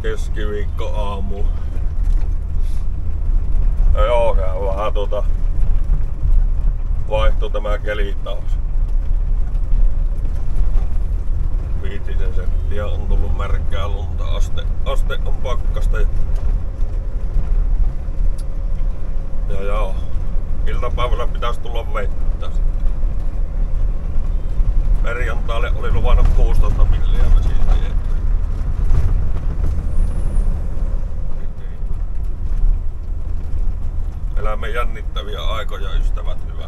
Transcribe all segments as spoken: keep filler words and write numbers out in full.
keskiviikko aamu. Ja joo, sehän vähän tuota vaihtui tämä keli taas. Viitisen senttiä on tullut märkää lunta, aste, aste on pakkasta. Ja joo, iltapäivällä pitäisi tulla vettä sitten. Perjantaalle oli luvannut kuusitoista milliä vesiä. Elämme jännittäviä aikoja, ystävät, hyvä.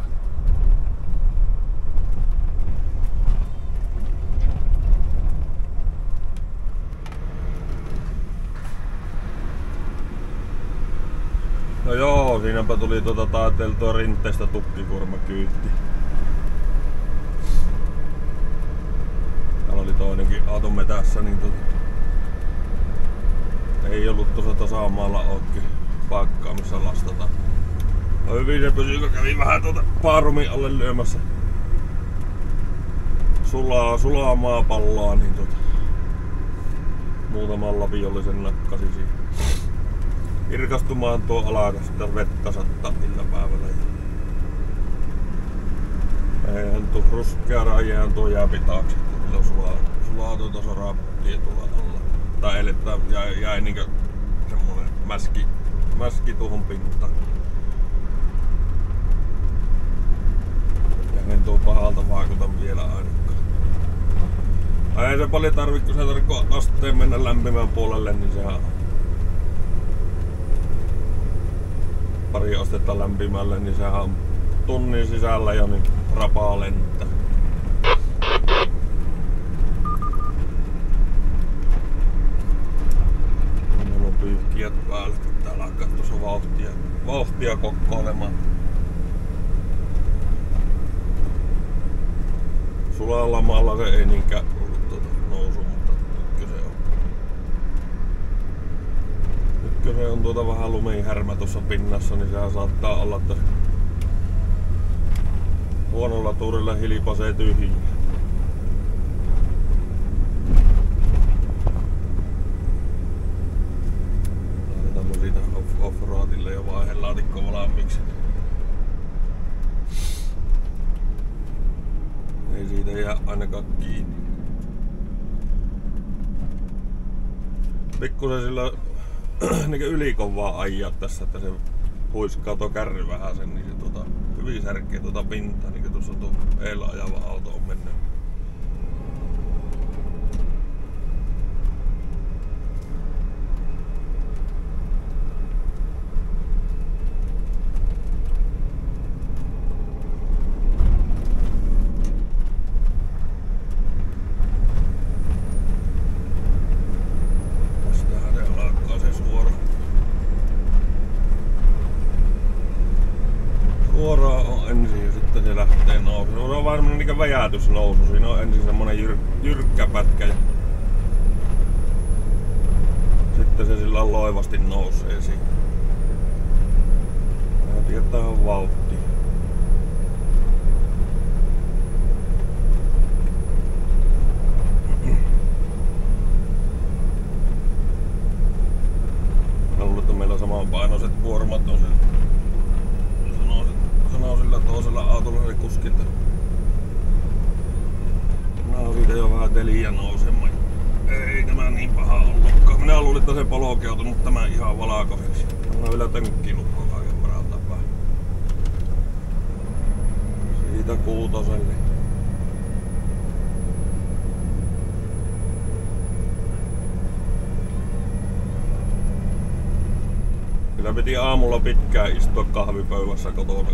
No joo, siinäpä tuli tuota taiteltua rinteestä tukkikuormakyytti. Täällä oli toinenkin auto metässä, niin tota ei ollut tuossa tasamaalla oikein paikkaa missä lastata. No hyvin se pysyi, kun kävi vähän tuota paarumin alle lyömässä sulaa, sulaa maapalloa, niin tota muutaman lapiollisen nakkasi siihen. Irkastumaan tuo alaka, sitä vettä sattaa iltapäivällä. Eihän tuo ruskea rajehan tuo jääpi taakse, että sulaa, sulaa tuota soraputtia tuolla alla. Tai eli jäi, jäi niinkö semmonen mäski, mäski tuohon pintaan. Ja ei tuo pahalta vaikuta vielä ainakaan. Ai ei se paljon tarvi, kun se tarvitsee asteen mennä lämpimän puolelle, niin sehän pari astetta lämpimälle, niin sehän on tunnin sisällä jo niin rapaa lentää. Mulla on pyyhkijät päällä, kun täällä alkaa tuossa vauhtia, vauhtia kokkoilemaan. Sulalla maalla se ei niinkään ollut tuota nousu, mutta nytkö se on. Nytkö se on tuota vähän lumihärmä tuossa pinnassa, niin sehän saattaa olla, että huonolla tuurilla hilpasee tyhjiä. Laitetaan mun siitä off-roadille jo vaihelaatikko valmiiksi. Ei siitä jää ainakaan kiinni. Pikkusen sillä niin ylikovaa ajaa tässä, että se huiskaa tuo kärry vähän sen, niin se tuota, hyvin särkee tuota pintaa, niin kuin tuossa tuo eellä ajava auto on mennyt. Suoraan on ensin ja sitten se lähtee nousu. Se on varmaan niin väjätysnousu. Siinä on ensin semmonen jyr, jyrkkä pätkä ja sitten se sillä loivasti nousee siihen. Ja tietää on vauhtia. Mä luulen, että meillä on samanpainoiset kuormat on siellä. Sanoo sillä toisella autolla se kuski, että mä oon siitä jo vähän teliä nousemaan. Ei tämä niin paha ollutkaan. Minä luulin, että se polkeutui, mutta tämä ihan valkoiseksi. Mä vielä tönkkilukko kaiken varalta päin. Siitä kuutoselle. Kyllä piti aamulla pitkään istua kahvipöydässä kotona.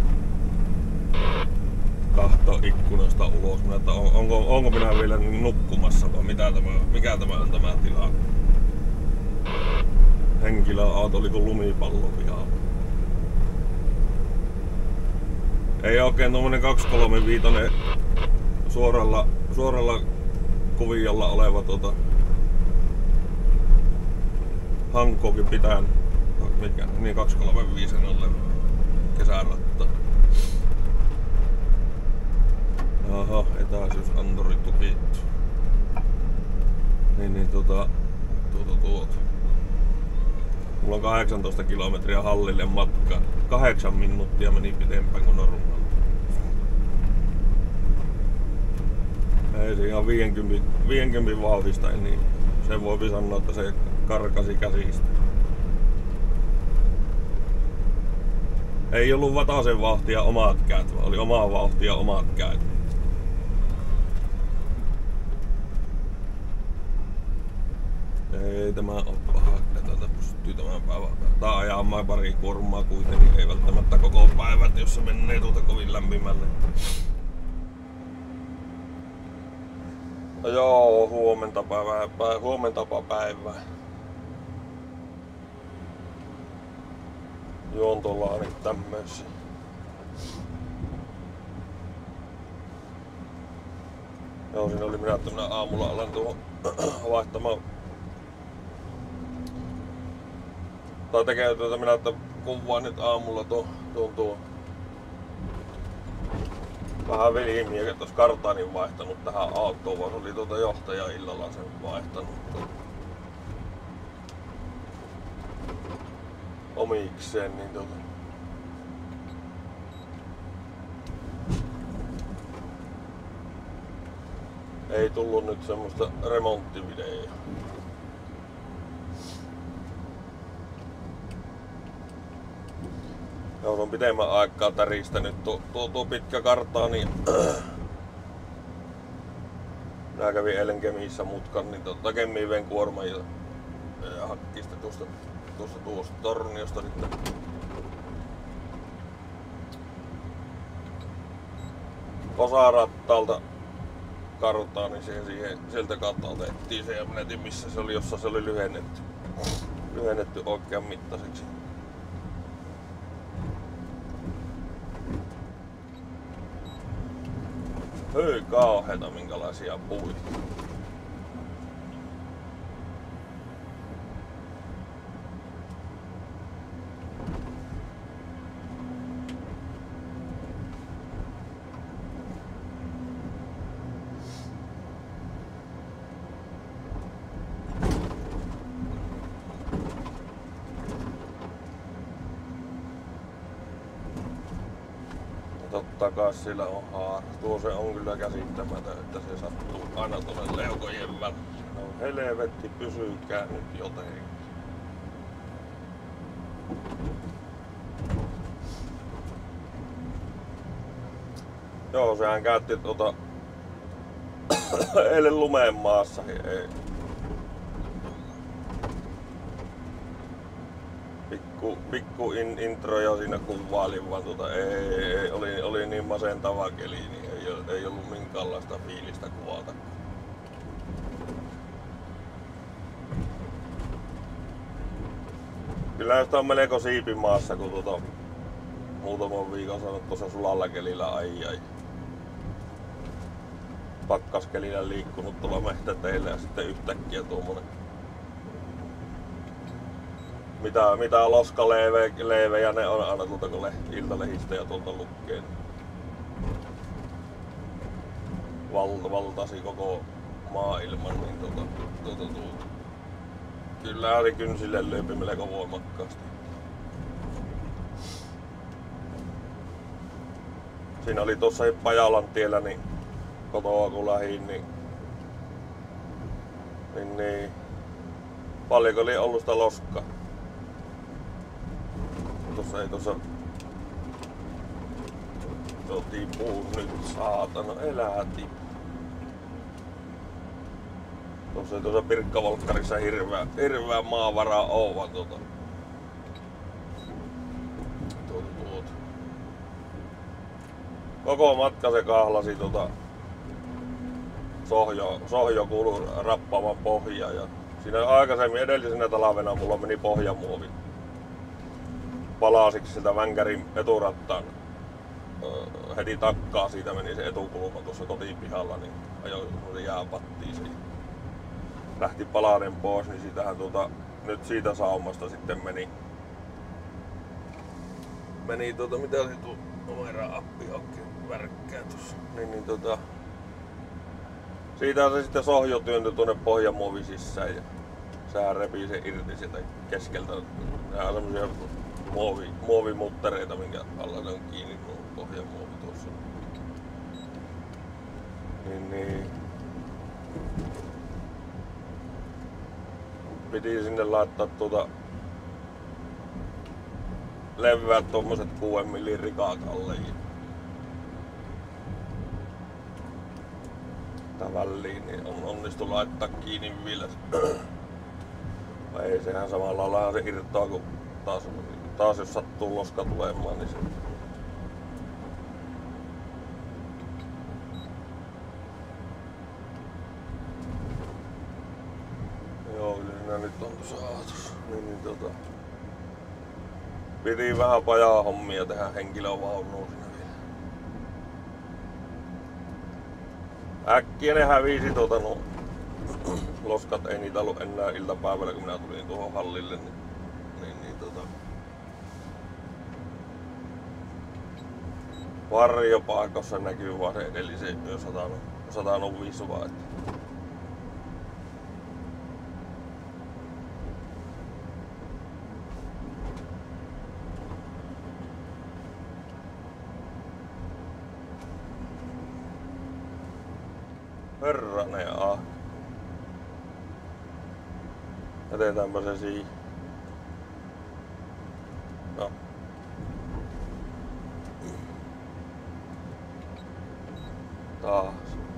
Kahto ikkunasta ulos, minä, että on, onko, onko minä vielä nukkumassa vai mitä tämä, mikä tämä on tämä tila. Henkilöauto oli kuin lumipallo pihalla. Ei oikein tuommoinen kaksisataakolmekymmentäviisi suoralla, suoralla kuviolla oleva tuota Hankokin pitää, mikä, niin kaksisataakolmekymmentäviisi oleva kesäratta. Aha, etäisyysanturi tukittu. Niin, niin tota tuota tuota. Mulla on kahdeksantoista kilometriä hallille matkaa. Kahdeksan minuuttia meni pitempään kuin normaali. Ei se ihan viidenkymmenen vauhdista, niin sen voi sanoa, että se karkasi käsistä. Ei ollut vatasen vauhtia omat käät, vaan oli omaa vauhtia omat käät. Ei tämä oo paha, että tätä pystyy tämän päivän. Tää ajamaan pari kuormaa kuitenkin, ei välttämättä koko päivät, jos se menee tuota kovin lämpimälle. No joo, huomenta päivää, huomentapa päivää. Juontolaanit tämmöisiä. Joo, siinä oli minä, että minä aamulla alan tuohon vaihtamaan. Tai tekee tuota minä, että kuvaan nyt aamulla tuon tuon tuon. Vähän velimiä, että olisi kartaanin vaihtanut tähän autoon, vaan oli tuota johtaja illalla sen vaihtanut. Omikseen, niin tuota. Ei tullut nyt semmoista remonttivideoa. Jos on pitemmän aikaa täristänyt tuo, tuo, tuo pitkä kartta, niin minä kävin eilen Kemissä mutkan, niin tota, Kemiin vein kuorman ja, ja hakki sitten tuosta, tuosta, tuosta torniosta sitten. Osarattaalta kartaa, niin siihen, siihen, sieltä kautta otettiin se ja minä en tiedä missä se oli, jossa se oli lyhennetty, lyhennetty oikean mittaiseksi. Hyi kauheeta minkälaisia puita. Totta kai sillä on haara. Tuo se on kyllä käsittämätön, että se sattuu aina tuonne leukojen väliin. No helvetti, pysykää nyt jotenkin. Joo, sehän käytti tuota eilen lumeen maassa. Ei. Pikku, pikku in, intro ja siinä kuvailin vaan tuota, ei, ei, oli, oli niin masentava keli, niin ei, ei ollut minkäänlaista fiilistä kuvata. Kyllä sitä on melko siipimaassa, kun tuota, muutaman viikon sanot tuossa sulalla kelillä ai ai. Pakkaskelillä liikkunut tuolla mehtäteillä ja sitten yhtäkkiä tuommoinen. Mitä, mitä loskaleivejä ne on aina tuolta kun iltalehistä ja tuolta lukkeen. Val, valtasi koko maailman, niin tuota, tuota, tuota. Kyllä oli kynsille löypi melko voimakkaasti. Siinä oli tuossa Pajalan tiellä niin kotoa kun lähdin, niin, niin, niin paljonko oli ollut sitä loskaa. Tuossa ei tuossa tuo tipuu nyt saatana, elää tippu. Tuossa ei tuossa Pirkkavolkkarissa hirveä, hirveä maavara oo vaan tuota. Tuota, tuota. Koko matka se kahlasi tuota sohjo, sohjo kuului rappaavan pohjaa ja siinä aikaisemmin edellisenä talvena mulla meni pohjamuovi palasiksi siltä vänkärin eturattaan. Heti takkaa siitä meni se etukulma tuossa kotipihalla, niin ajoin jääpattiin siihen. Lähti palanen pois, niin sitähän tuota, nyt siitä saumasta sitten meni meni tuota, mitä oli tuo numera-appi oikein värkkää tuossa. Niin, niin tuota, siitä se sitten sohjo työntyi tuonne pohjamuovi sisään ja sehän repii sen irti sieltä keskeltä. Nämä on semmosia muovi, muovimuttereita, minkä alla ne on kiinni, kun on pohjamuovi tuossa. Niin, niin. Piti sinne laittaa tuota levyät tommoset kuuden millin rikaat alle. Tää väliin niin on onnistu laittaa kiinni vielä. Vai ei, sehän samalla lailla se irtoaa, kun taas, taas jos sattuu loska tulemaan, niin se... Joo, kyllä siinä nyt on tuossa aatos. Niin, niin tota... Piti vähän pajaa hommia tehdä henkilövaunuun siinä vielä. Äkkiä ne hävisi tuota no... Loskat ei niitä ollut enää iltapäivällä, kun minä tulin tuohon hallille, niin, niin, niin tota... Varjopaikassa näkyy vaan se edellisen yö satanut, satanut visua, että... Herranen ah. Jätetäänpä se siihen. No. Taas.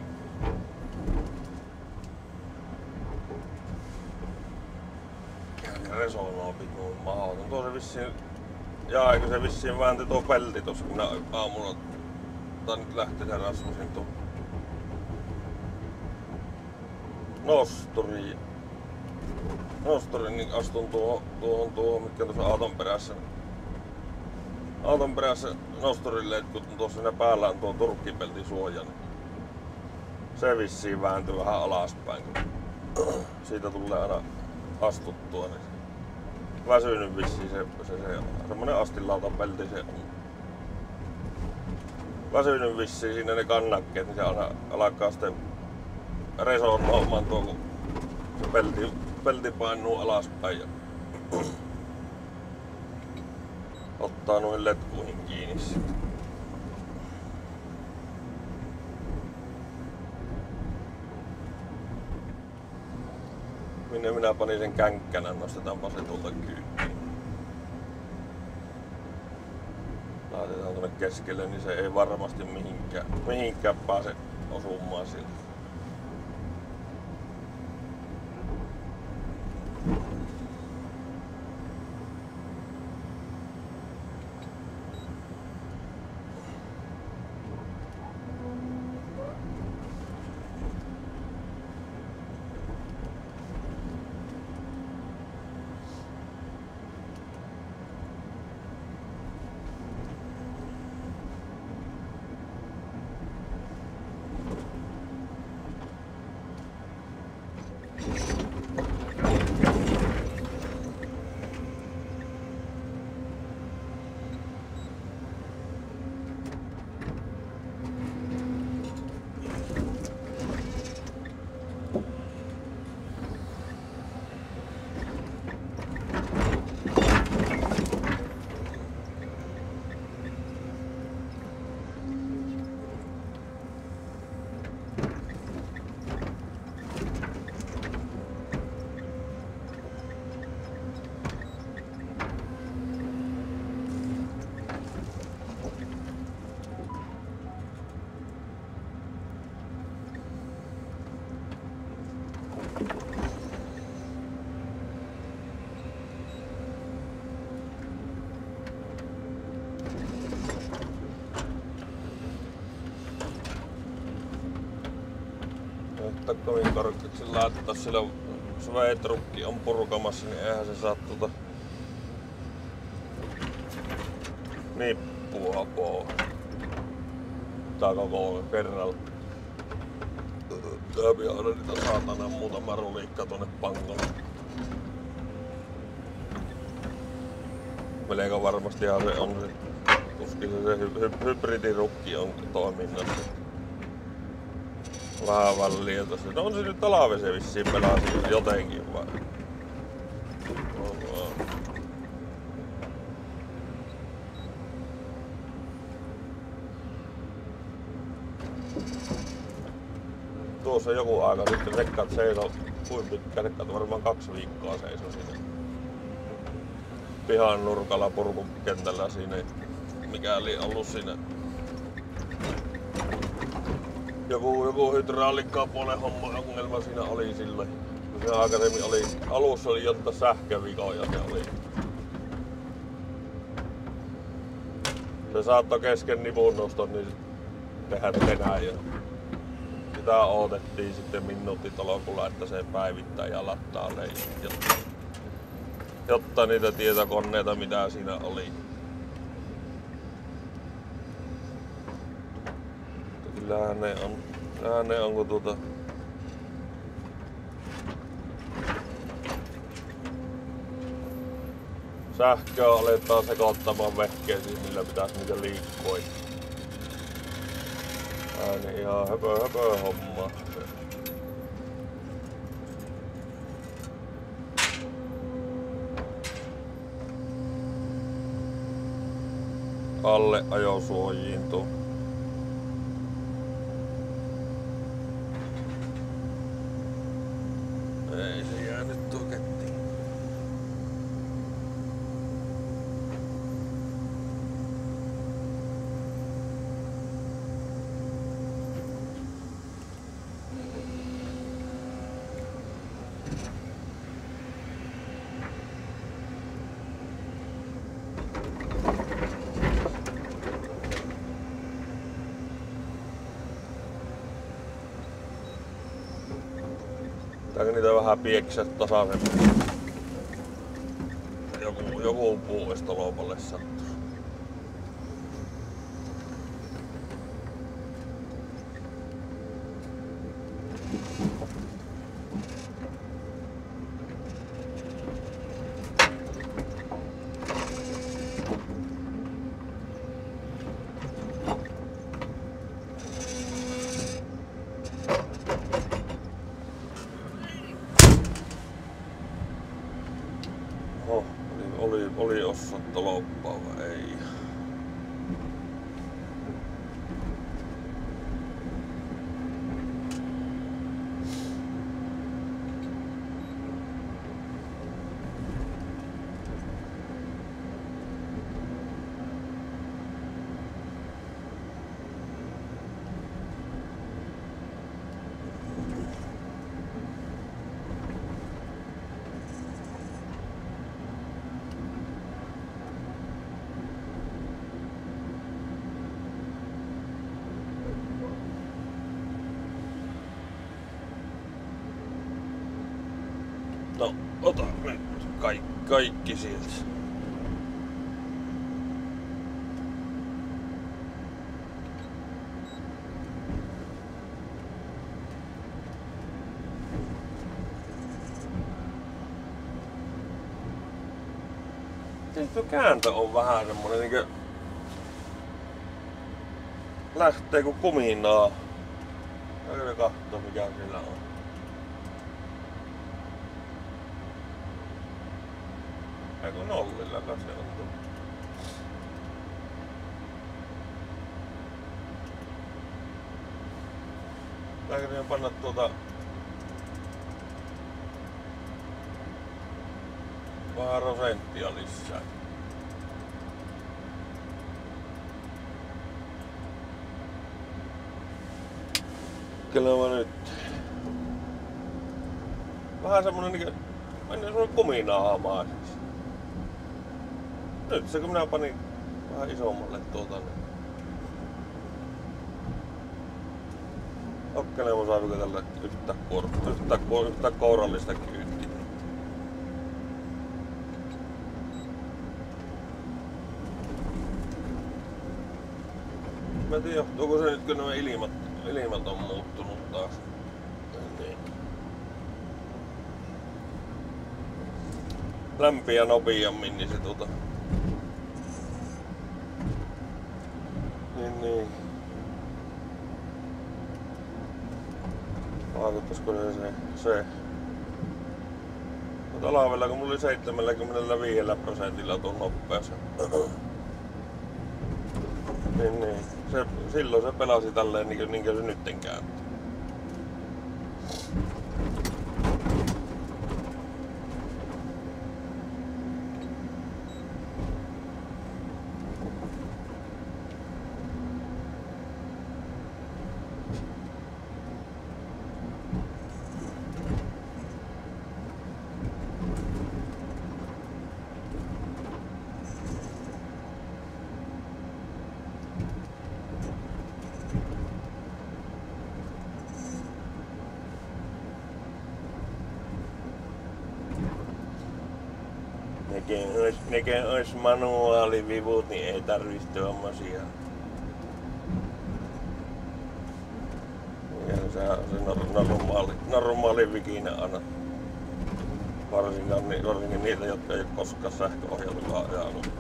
Resonaa pikkuun mahdoton. Tuo se vissiin... Jaa, eikö se vissiin väänti tuo pelti tossa, kun minä aamulla... Tai nyt lähti se Rasmusin tuo... Nosturi. Nosturi, niin astun tuohon, tuohon, tuohon, mitkä tuossa auton perässä. Auton perässä nosturille, kun tuossa siinä päällä on tuo turkkipelti suoja, niin se vissiin vääntyy vähän alaspäin, kun siitä tulee aina astuttua, niin väsynyt vissiin se, se, se semmonen astinlautan pelti se on. Väsynyt vissiin siinä ne kannakkeet, niin se aina alkaa sitten resonoimaan tuo, kun se pelti, pelti painuu alaspäin ja ottaa noihin letkuihin kiinni sitten. Minne minä panin sen känkkänän, nostetaanpa se tuolta kyytiin. Laitetaan tuonne keskelle, niin se ei varmasti mihinkään, mihinkään pääse osumaan siltä. Kovin korkeaksi laittaa, sillä sveetrukki on purkamassa, niin eihän se saa tuota nippua pois. Tää koko kerralla. Tää pitää aina niitä saatana muutama rulikka tonne pankolle. Melkein varmastihan se on se, tuskin se, se hy, hy, hybridirukki on toiminnassa. Vähän väliä tossa. No on se nyt talve se vissiin pelaa jotenkin vai? tuossa joku aika sitten rekkaat seisoo, kuinka pitkä rekkaat, varmaan kaksi viikkoa seisoo siinä pihan nurkalla purkukentällä siinä, mikä oli ollut siinä joku, joku hydraulikkapuolen homma ongelma siinä oli silloin. Se aikaisemmin oli, alussa oli jotta sähkövikoja se oli. Se saattoi kesken nipunnoston niin tehdä tenää ja sitä odotettiin sitten minuuttitolkulla, että se päivittää ja lattaa leijat, jotta, jotta niitä tietokoneita mitä siinä oli. Mutta kyllähän ne on, kyllähän ne on kun tuota sähköä aletaan sekoittamaan vehkeisiin, millä pitäisi niitä liikkua. Ääni ihan höpö höpö homma. Alle ajosuojiin tuo. Ei se jäänyt tuo kettiin. Pitääkö niitä vähän pieksää tasaisemmin? Joku, joku puu estolopalle sattuu. Oho, oli, oli osattu loppaa vai ei? No, ota nyt kaikki, kaikki sieltä. Tuo kääntö on vähän semmonen niinkö lähtee ku kuminaa. Käydään kahtoo mikä sillä on. Eiku nollilla kai se on tuo. Pitääkö panna tuota vähän prosenttia lisää? Kyllä mä nyt. Vähän semmonen niinkö mennään semmonen kuminaamaiseksi. Nyt se kun minä panin vähän isommalle tuota niin. Okkelemaan saaviko tällä yhtä, kor, yhtä, kor, yhtä kourallista kyytiä. Mä en tiedä johtuuko se nyt kun nämä ilmat, ilmat on muuttunut taas. Niin. Lämpiä nopeammin niin se tuota. Niin niin. Vaikuttaisiko se se? se. No talvella kun mulla oli seitsemänkymmentäviisi prosentilla tuon nopeus. Niin niin. Se, silloin se pelasi tälleen niin kuin, niin kuin se nytten kääntyy. Nekin ois, nekin ois manuaalivivut, niin ei tarvis tuommosia. Ja se on se normaali, normaali vikinä aina. Varsinkin, varsinkin niitä, jotka ei koskaan sähköohjautukaan ajanut.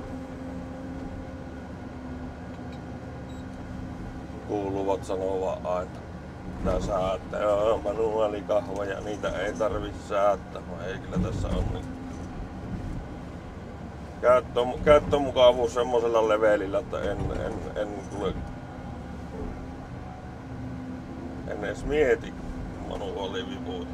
Kuuluvat sanovat aina. Tää säättää, joo, manuaalikahvoja, niitä ei tarvi säättää. Ei kyllä tässä on niin. Käyttö, käyttömukavuus semmosella levelillä, että en, en, en tule. En edes mieti manuaalivipuita.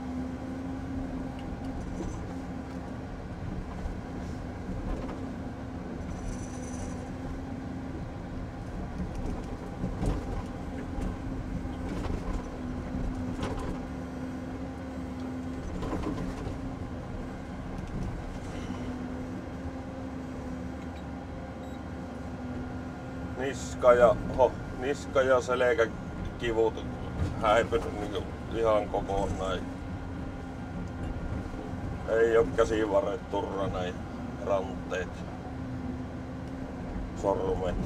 Niska ja, ho, niska ja selkäkivut häipynyt niin ihan kokonaan. Ei oo käsivarret turrana ja ranteet, sormet.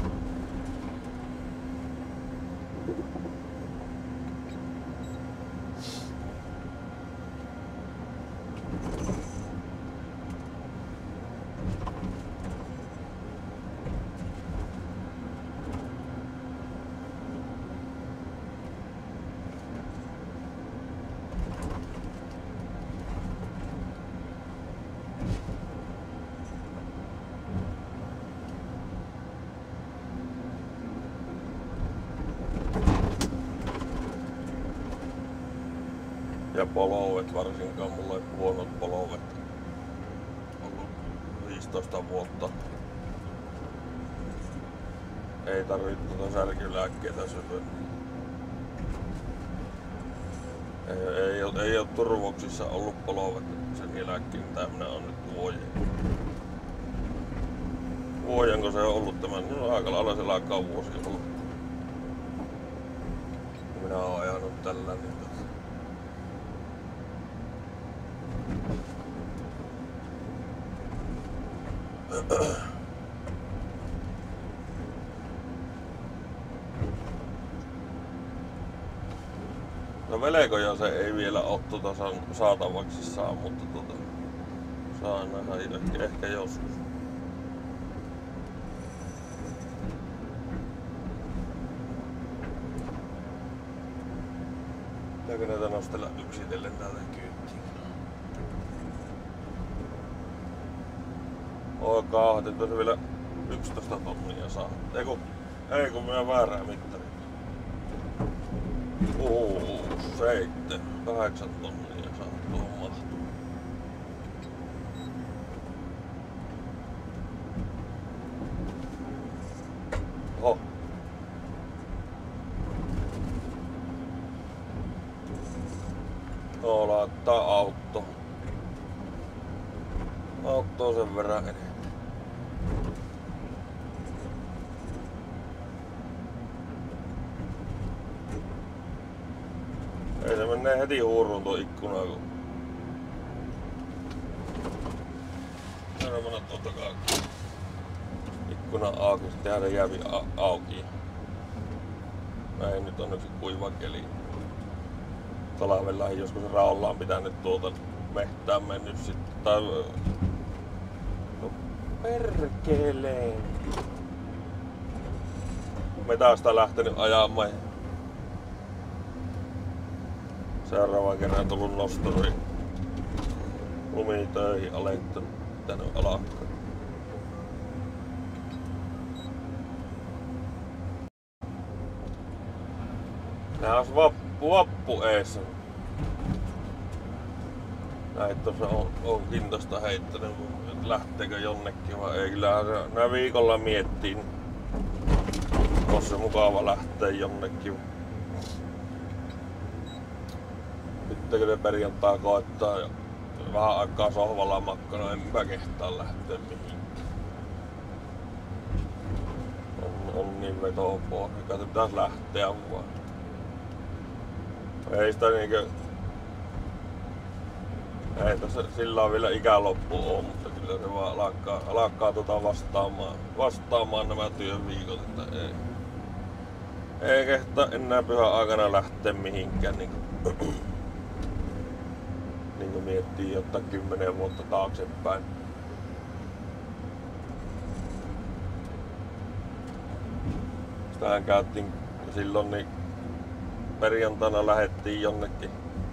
Ja polovet varsinkaan, mulla on huonot polovet. Ollut viisitoista vuotta. Ei tarvitse tuota särkylääkkeitä syödä. Ei, ei, ei, ei oo turvoksissa ollut polovet sen jälkeen, mitä minä on nyt vuoden. Vuodenko se on ollut tämän, no aika lailla se laikkaa vuosi ollut. Minä oon ajanut tällä niin. No velkoja se ei vielä oo tuota saatavaksi saa, mutta tuota saa nähdä ehkä, ehkä joskus. Pitääkö näitä nostella yksitellen täältä kyytiin? Oi kahdet, että vielä yksitoista tonnia saa. Ei kun, ei kun minä väärää mittaria. Uuu, seitsemän, kahdeksan tonnia saa tuohon mahtuu. Oho. No laittaa auto. Auto sen verran enemmän. Ei se menee heti huuruun tuo ikkuna, kun aina mennä tuota ikkuna auki, tehdään se jäävi auki. Näin nyt onneksi kuiva keli. Talvella joskus raollaan pitänyt tuota mehtään mennyt sitten. Tai... No perkeleen. Metasta lähtenyt ajamaan. Seuraavan kerran tullut nosturi. Lumitöihin alettanut tänne alakkaan. Nää ois vappu, vappu eessä. Näitä tuossa on, on kintosta heittänyt, lähteekö jonnekin vai ei. Kyllähän se nää viikolla miettii. On se mukava lähteä jonnekin. Nyttekö ne perjantaa koittaa ja vähän aikaa sohvalla makkana, en mä kehtaa lähteä mihinkään. On, on niin vetopohja, kai pitäis lähteä vaan. Ei sitä niinkö... Ei tässä sillä on vielä ikäloppu oo, mutta kyllä silloin se vaan alkaa, alkaa tota vastaamaan, vastaamaan nämä työviikot, että ei, ei kehtaa enää pyhän aikana lähteä mihinkään niin kuin, niin kuin miettii jotta kymmenen vuotta taaksepäin. Sitähän käytiin silloin, niin perjantaina lähettiin jonnekin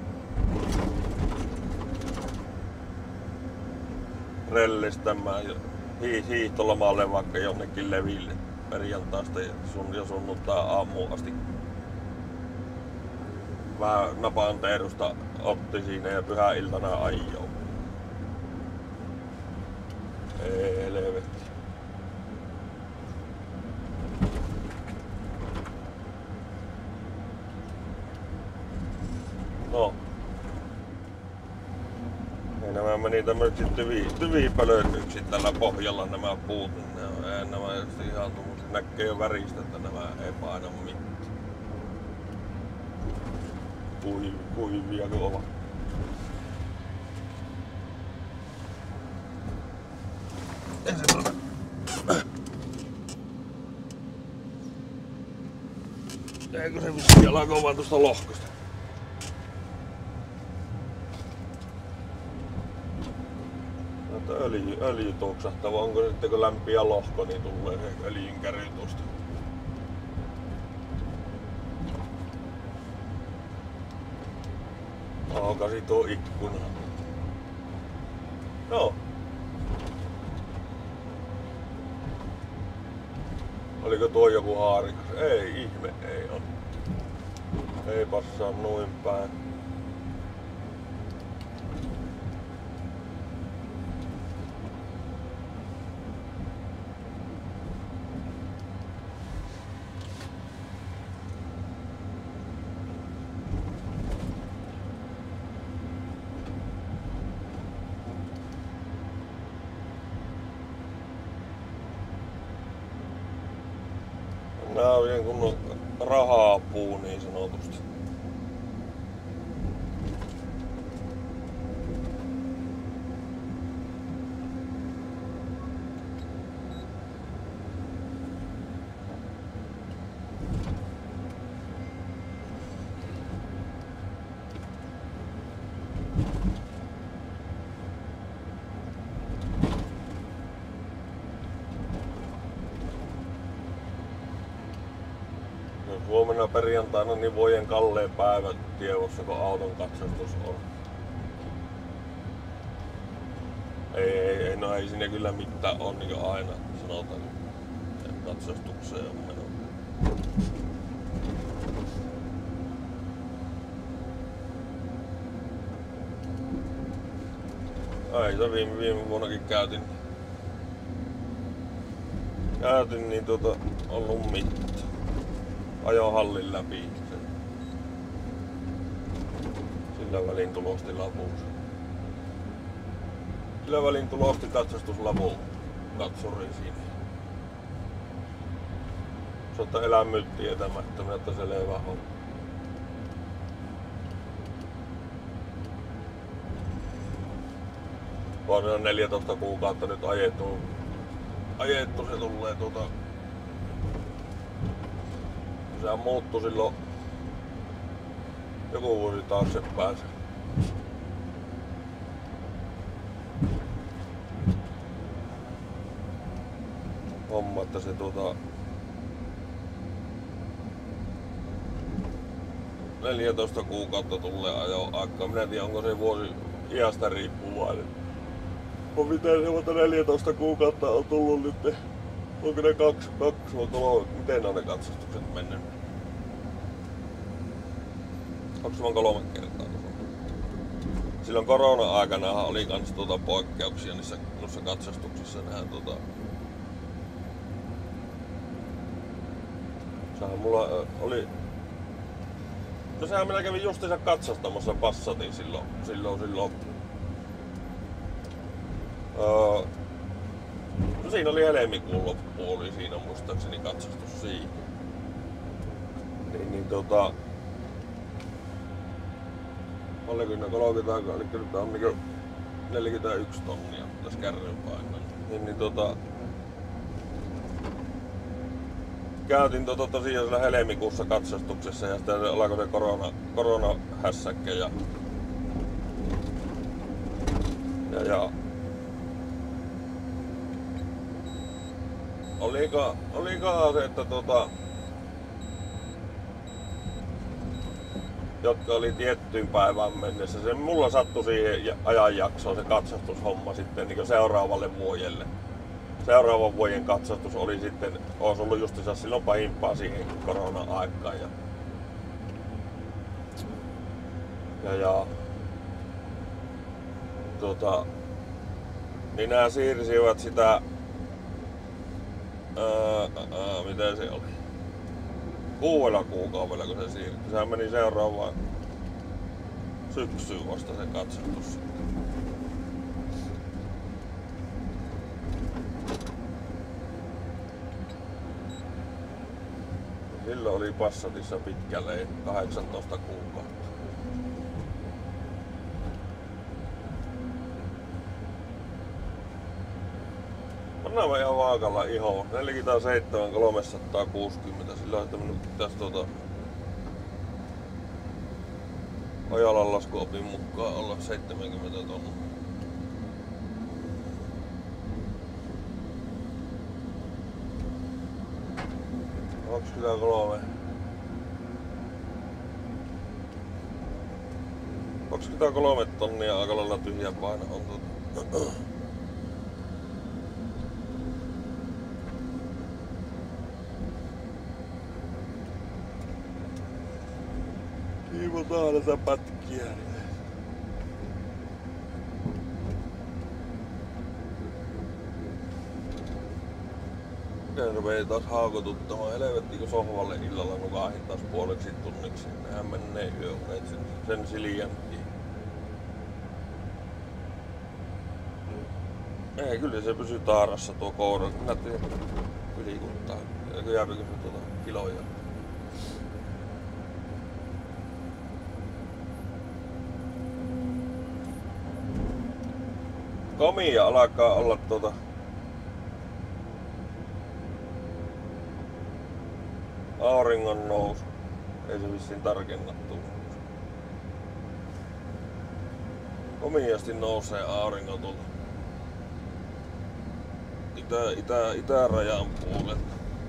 rellistämään hiihtolomalle vaikka jonnekin leville perjantaista ja sun ja sunnuntai aamuun asti. Vähän napan teerusta otti siinä ja pyhäiltana ajoo. Ei helvetti. No. Ja nämä meni tämmöiseksi tyvi, tyvipölötyksi tällä pohjalla nämä puut. Nämä, nämä ihan tuommoiset näkee jo väristä, että nämä ei paina mitään. Kuiv, kuivia kun ovat. Eikö se vissiin alkaa vaan tuosta lohkosta? Öljy, öljy tuoksahtaa, vai onko se sitten kun lämpiä lohko, niin tulee se öljyn käry tuosta. Aukasi tuo ikkuna. No. Oliko tuo joku haarikas? Ei ihme, ei on. Ei passaa noin päin. Nää on ihan kunnon rahapuu niin sanotusti. Huomenna perjantaina niin vojen kalleen päivä tiedossa, kun auton katsastus on. Ei, ei, ei, no ei siinä kyllä mitään on, niin kuin aina sanotaan, katsastukseen on meno. Ai, se viime, viime vuonnakin käytin. Käytin, niin tuota, ollut mitään. Ajoin hallin läpi sen. Sillä välin tulosti lapuus. Sillä välin tulosti katsastuslapuun katsuriin siinä. Sotta elämyt tietämättömän, että se levä on. On neljätoista kuukautta nyt ajettu. Ajettu se tulee tuota. Sehän muuttui silloin joku vuosi taaksepäin. Homma, että se tuota neljätoista kuukautta tulee ajo aikaa. Minä en tiedä, onko se vuosi iästä riippuvainen. On miten se vuotta neljätoista kuukautta on tullut nyt. Onko ne kaksi, kaksi vai kolme? Miten on ne katsastukset mennyt? Kaksi vai kolme kertaa. Silloin korona-aikana oli kans tuota poikkeuksia niissä, niissä katsastuksissa. Nehän tuota sehän mulla oli. No sehän minä kävin justiinsa katsastamassa Passatin silloin, silloin, silloin. Öö, no siinä oli helmikuun loppu, oli siinä muistaakseni katsastus siinä. Niin, niin tota oliko ne kolmekymmentä, eli nyt on niinku neljäkymmentäyksi tonnia tässä kärryn painaa. Niin, niin tota... Käytin tota tosiaan siellä helmikuussa katsastuksessa ja sitten alkoi se korona, koronahässäkkä ja... Ja ja... Oliko, olikohan se, että tota... Jotka oli tiettyyn päivään mennessä. Se mulla sattui siihen ajanjaksoon se katsastushomma sitten niin seuraavalle vuodelle. Seuraavan vuoden katsastus oli sitten, olisi ollut justiinsa silloin pahimpaa siihen korona-aikaan. Ja, ja, ja tota, niin nämä siirsivät sitä, ää, ää, miten se oli? Kuudella kuukaudella kun se siirtyi. Sehän meni seuraavaan syksyyn vasta se katsastus. Silloin oli Passatissa pitkälle kahdeksantoista kuukautta. Pannaan ihan vaakalla ihoon. neljäkymmentäseitsemän kolmesataakuusikymmentä. Sillä on mennyt tästä tuota Ojalan laskuopin mukaan olla seitsemänkymmentä tonnia. kaksikymmentäkolme. kaksikymmentäkolme tonnia aika lailla tyhjä paino on tuota. Kiivotaan näitä pätkiä. Ja rupee taas haukotuttamaan. Helvetti kun sohvalle illalla nukahin taas puoleksi tunniksi. Nehän menee yöunet sen, sen siljänkin. Ei, kyllä se pysyy taarassa tuo koura. Näytti ylikuttaa. Eikö jääpikö se tuota kiloja? Komia alkaa olla tuota auringon nousu. Ei se vissiin tarkennattu. Komiasti nousee aurinko tuolta itä, itä, itärajan puolelta.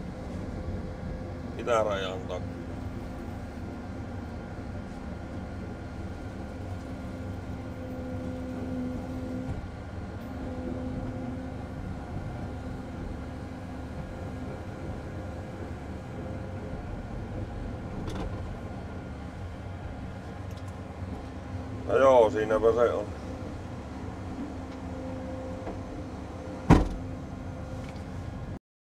Itärajan takaa. No joo, siinäpä se on.